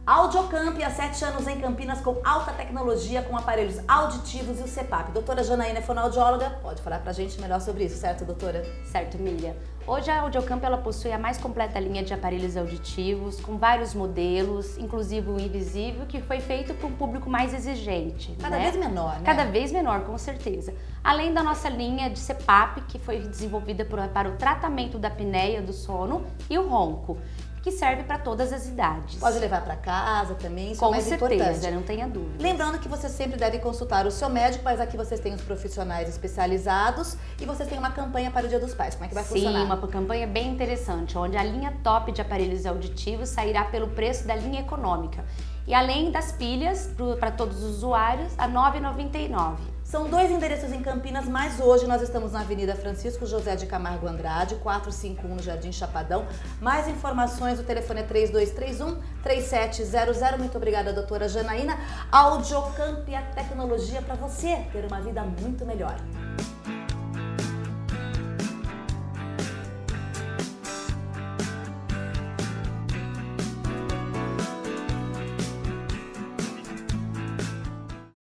Audiocamp, há 7 anos em Campinas, com alta tecnologia, com aparelhos auditivos e o CPAP. Doutora Janaína é fonoaudióloga, pode falar pra gente melhor sobre isso, certo, doutora? Certo, Miriam. Hoje a Audiocamp ela possui a mais completa linha de aparelhos auditivos, com vários modelos, inclusive o invisível, que foi feito para um público mais exigente. Cada vez menor, né? Cada vez menor, com certeza. Além da nossa linha de CPAP, que foi desenvolvida para o tratamento da apneia do sono e o ronco, que serve para todas as idades. Pode levar para casa também, isso com é mais certeza, importante. Não tenha dúvida. Lembrando que você sempre deve consultar o seu médico, mas aqui vocês têm os profissionais especializados e vocês têm uma campanha para o Dia dos Pais. Como é que vai funcionar? Sim, uma campanha bem interessante, onde a linha top de aparelhos auditivos sairá pelo preço da linha econômica. E além das pilhas, para todos os usuários, a R$ 9,99. São 2 endereços em Campinas, mas hoje nós estamos na Avenida Francisco José de Camargo Andrade, 451 no Jardim Chapadão. Mais informações, o telefone é 3231-3700. Muito obrigada, doutora Janaína. Audiocamp, a tecnologia para você ter uma vida muito melhor.